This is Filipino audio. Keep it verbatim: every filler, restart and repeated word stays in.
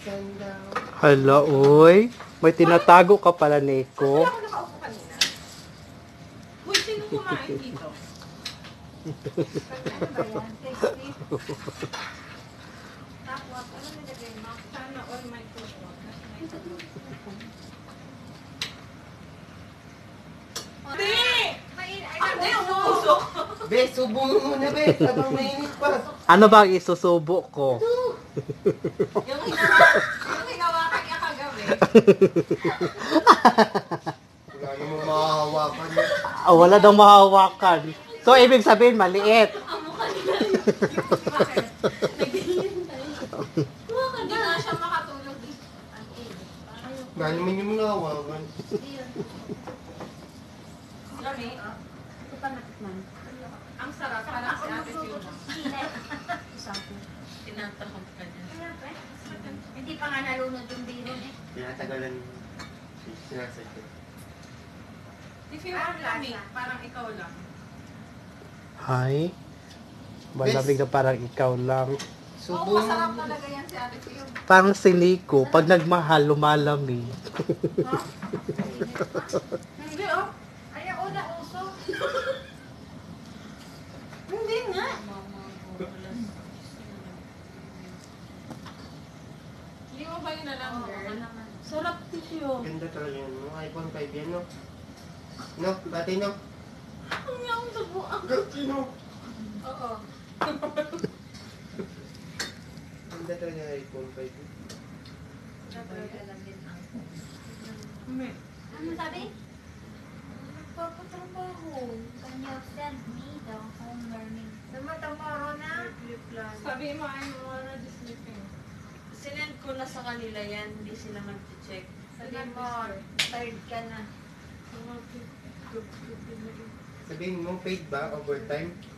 Hala, oy. May tinatago ka pala, Neko. Wala ako nakaupo kanina. Uy, sino kumain dito? Ano ba yan? Tasty? Tapos, ano nilagay mo? Sana all my food. Hindi! Hindi, umusok! Be, subo mo muna, be. Sabang mainit pa. Ano ba ang isusubo ko? Yung hinawa, yung hinawa kanya kagabi. Wala namang mahahawakan. Ah, wala daw mahawakan. So, ibig sabihin, maliit. Hindi na siya makatulog dito. Wala naman yung mahahawakan. Lami, Ito pa natikman. ang sarap parang si Ate Fiona. Isang Tinatakot ka niya. Hindi pa nga nalunod yung biron eh. Tinatagalan. Sinasadya. If you are Lami, parang ikaw lang. Hay. Malamig na parang ikaw lang. Oo, Subo masarap mo. talaga yan si Ate Fiona. Parang si Nico, pag nagmahal, lumalamig. Ha? Hindi oh. Ayaw na uso. Hindi nga. Hindi mo ba yun alam, girl? Sarap tissue. Ganda talaga yan. Mga iPhone five yan, no? No? Bati, no? Ang yung dubuan. Bati, no? Oo. Ganda talaga yung iPhone five. May. Ano sabi? Nagpapatrabaho. Can you send me the home learning? Tumatamaro na. Sabi mo, I'm already sleeping. Sinend ko na sa kanila yan, hindi sila mag-check. Sabi mo, tired ka na. Sabihin mo, paid ba? Overtime?